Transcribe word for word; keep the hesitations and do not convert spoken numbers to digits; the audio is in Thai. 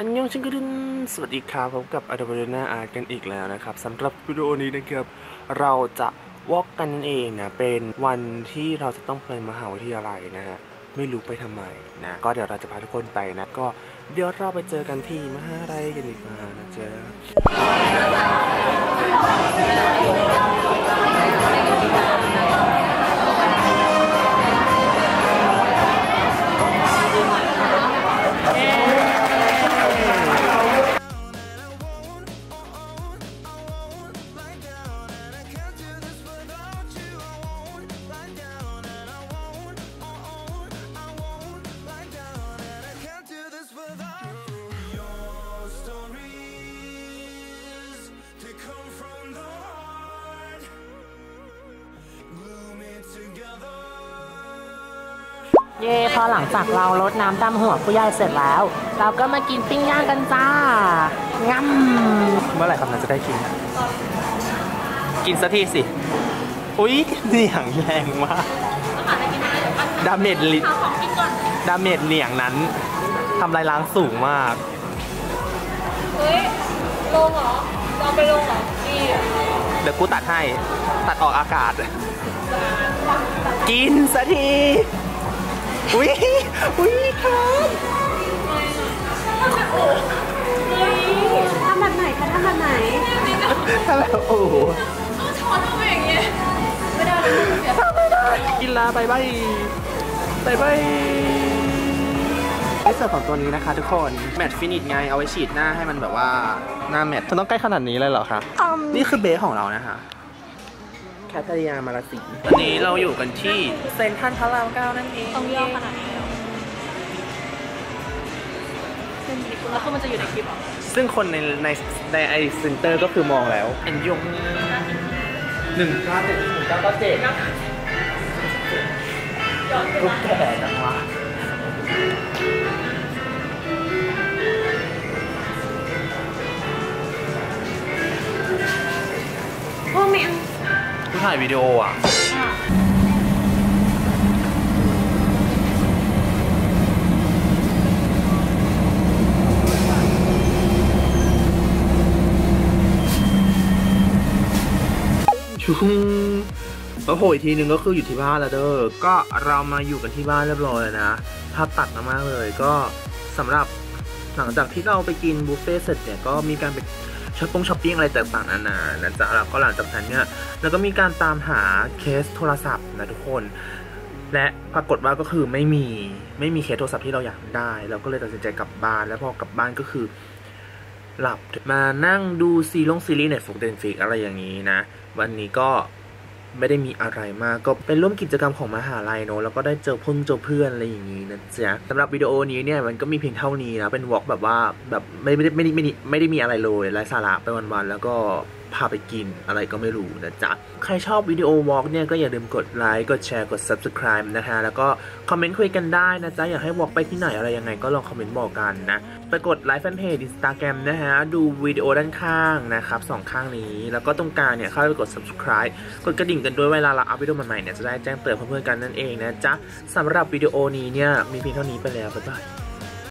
อันยองชิงกรึนสวัสดีครับพบกับอาร์ตบาร์นาอาร์ตกันอีกแล้วนะครับสำหรับวิดีโอนี้นะครับเราจะวอล์กกันเองนะเป็นวันที่เราจะต้องไปมหาวิทยาลัยนะฮะไม่รู้ไปทำไมนะก็เดี๋ยวเราจะพาทุกคนไปนะก็เดี๋ยวเราไปเจอกันที่มหาวิทยาลัยกันดีกว่านะเจอเย่พอหลังจากเรารดน้ำดำหัวผู้ใหญ่เสร็จแล้วเราก็มากินปิ้งย่างกันจ้างั้มเมื่อไหร่ครับน่าจะได้กินกินสักทีสิอุ้ยเหนียงแรงมากดาเมจลิดาเมจเหนียงนั้นทำลายล้างสูงมากเฮ้ยลงเหรอเราไปลงเหรอนี่เดี๋ยวกูตัดให้ตัดออกอากาศกินสักทีอุ้ยอุ้ยครับทำแบบไหนคะทำแบบไหนทำแบบโอ้โหต้องช้อนทำอย่างเงี้ยไม่ได้เลยทำไม่ได้กินลาไปไปไปไปในส่วนของตัวนี้นะคะทุกคนแมตต์ฟินิชไงเอาไว้ฉีดหน้าให้มันแบบว่าหน้าแมตต์มันต้องใกล้ขนาดนี้เลยเหรอคะนี่คือเบสของเรานะคะแคทริยามาลาสีตอนนี้เราอยู่กันที่เซ็นทรัลพระรามเก้านั่นเองต้องย่อขนาดนี้แล้วคือมันจะอยู่ในคลิปหรอซึ่งคนในในในไอเซ็นเตอร์ก็คือมองแล้วเอ็นยงหนึ่งเก้าเจ็ดหนึ่งเก้าเก้าเจ็ดรูปแก่จังวะโอ้แม่ผู้ถ่ายวิดีโออ่ะชุ่มแล้วโผล่อีกทีนึงก็คืออยู่ที่บ้านแล้วเด้อก็เรามาอยู่กันที่บ้านเรียบร้อยแล้วนะภาพตัดมากเลยก็สำหรับหลังจากที่เราไปกินบุฟเฟ่เสร็จเนี่ยก็มีการไปช้อปปิ้งช้อปปิ้งอะไรต่างๆนานานะจ๊ะแล้วก็หลังจากนั้นเนี่ยเราก็มีการตามหาเคสโทรศัพท์นะทุกคนและปรากฏว่าก็คือไม่มีไม่มีเคสโทรศัพท์ที่เราอยากได้เราก็เลยตัดสินใจกลับบ้านแล้วพอกลับบ้านก็คือหลับมานั่งดูซีรีส์ซีรีส์เน็ตฟลิกซ์เดนฟิกอะไรอย่างนี้นะวันนี้ก็ไม่ได้มีอะไรมากก็เป็นร่วมกิจกรรมของมหาลัยเนอะแล้วก็ได้เจอเพื่อนเจอเพื่อนอะไรอย่างนี้นะจ๊ะสำหรับวิดีโอนี้เนี่ยมันก็มีเพียงเท่านี้นะเป็นวอล์กแบบว่าแบบไม่ไม่ได้ไม่ได้ไม่ได้ไม่ได้มีอะไรเลยไร้สาระไปวันๆแล้วก็พาไปกินอะไรก็ไม่รู้นะจ๊ะใครชอบวิดีโอวอล์กเนี่ยก็อย่าลืมกดไลค์กดแชร์กด ซับสไครบ์ นะคะแล้วก็คอมเมนต์คุยกันได้นะจ๊ะอยากให้วอล์กไปที่ไหนอะไรยังไงก็ลองคอมเมนต์บอกกันนะไปกดไลค์แฟนเพจ อินสตาแกรม นะฮะดูวิดีโอด้านข้างนะครับสองข้างนี้แล้วก็ตรงกลางเนี่ยเข้าไปกด ซับสไครบ์ กดกระดิ่งกันด้วยเวลาเราอัพวิดีโอใหม่ๆเนี่ยจะได้แจ้งเตือนเพื่อนๆกันนั่นเองนะจ๊ะสำหรับวิดีโอนี้เนี่ยมีเพียงเท่านี้ไปแล้วบ๊ายบาย